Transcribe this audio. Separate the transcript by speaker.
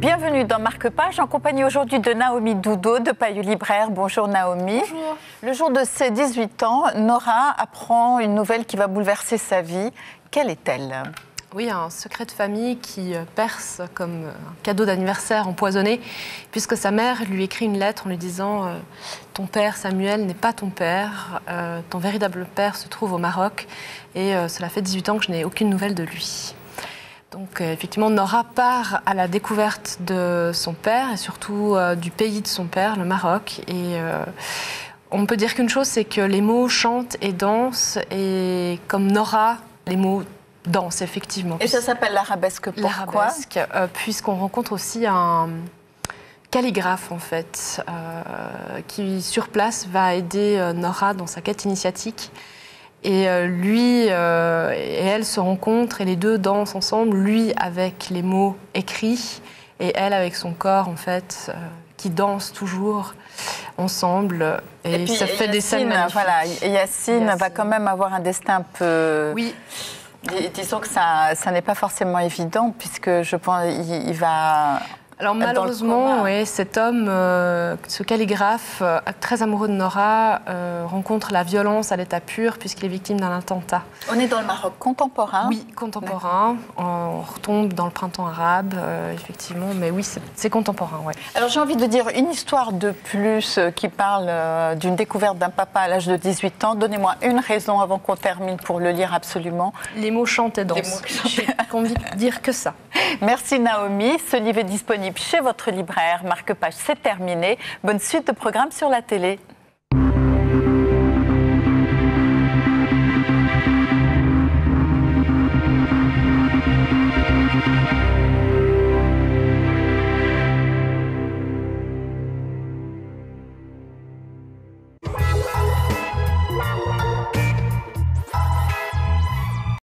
Speaker 1: Bienvenue dans Marque-Page, en compagnie aujourd'hui de Naomi Doudot de Payot Libraire. Bonjour Naomi.
Speaker 2: Bonjour.
Speaker 1: Le jour de ses 18 ans, Nora apprend une nouvelle qui va bouleverser sa vie. Quelle est-elle ?
Speaker 2: Oui, un secret de famille qui perce comme un cadeau d'anniversaire empoisonné, puisque sa mère lui écrit une lettre en lui disant « Ton père Samuel n'est pas ton père, ton véritable père se trouve au Maroc et cela fait 18 ans que je n'ai aucune nouvelle de lui ». Donc effectivement, Nora part à la découverte de son père et surtout du pays de son père, le Maroc. Et on peut dire qu'une chose, c'est que les mots chantent et dansent, et comme Nora, les mots dansent effectivement.
Speaker 1: Et ça s'appelle l'arabesque, pourquoi ?
Speaker 2: L'arabesque, puisqu'on rencontre aussi un calligraphe en fait, qui sur place va aider Nora dans sa quête initiatique. Et lui et elle se rencontrent et les deux dansent ensemble, lui avec les mots écrits et elle avec son corps en fait, qui danse toujours ensemble. Et
Speaker 1: puis,
Speaker 2: ça fait des scènes magnifiques.
Speaker 1: Voilà, Yacine va quand même avoir un destin un peu...
Speaker 2: Oui.
Speaker 1: Disons que ça n'est pas forcément évident, puisque je pense qu'il va...
Speaker 2: Alors malheureusement, oui, cet homme, ce calligraphe, très amoureux de Nora, rencontre la violence à l'état pur puisqu'il est victime d'un attentat.
Speaker 1: On est dans le Maroc contemporain ?
Speaker 2: Oui, contemporain. On retombe dans le printemps arabe, effectivement, mais oui, c'est contemporain. Ouais.
Speaker 1: Alors j'ai envie de dire une histoire de plus qui parle d'une découverte d'un papa à l'âge de 18 ans. Donnez-moi une raison avant qu'on termine pour le lire absolument.
Speaker 2: Les mots chantent et dansent. J'ai envie de dire que ça.
Speaker 1: Merci Naomi. Ce livre est disponible chez votre libraire. Marque-Page, c'est terminé. Bonne suite de programmes sur la télé.